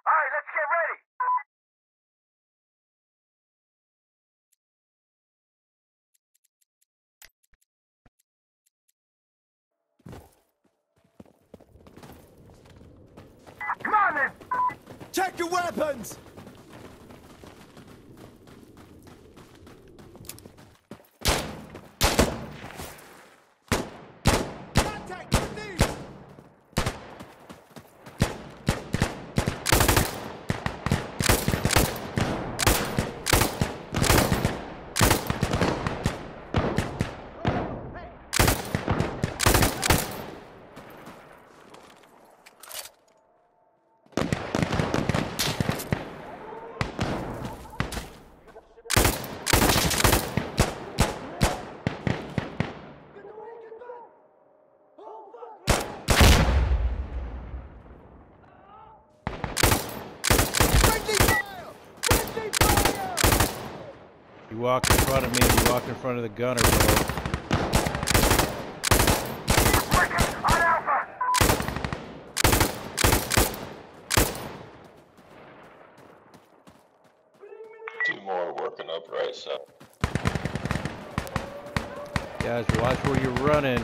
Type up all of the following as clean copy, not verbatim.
Alright, let's get ready! Come on then! Check your weapons! Contact with these! You walk in front of me, you walk in front of the gunner, bro. Working on Alpha! Two more working up right side. Guys, watch where you're running.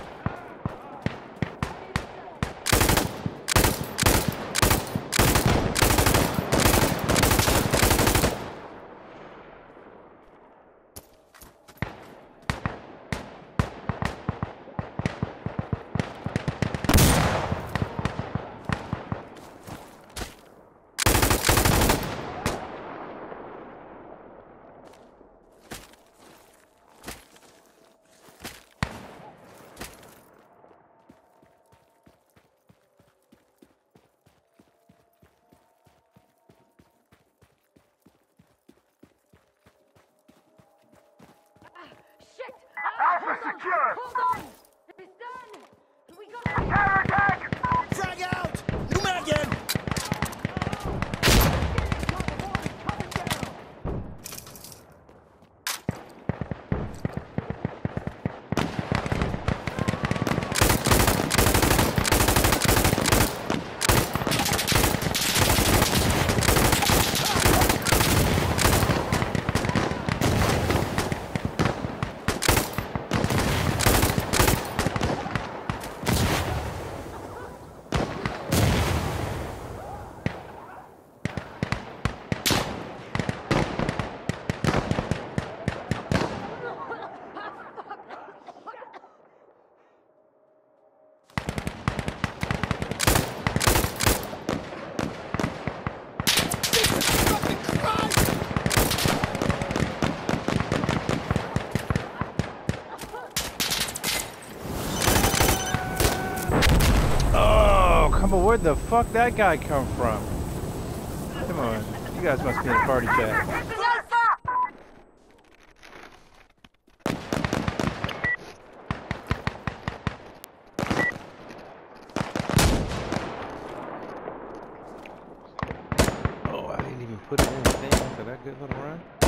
Shit! Alpha secure! Hold on! It's done! We got Counterattack! Frag out! New man again! Where'd the fuck that guy come from? Come on, you guys must be in a party chat. Oh, I didn't even put it in the thing after that good little run.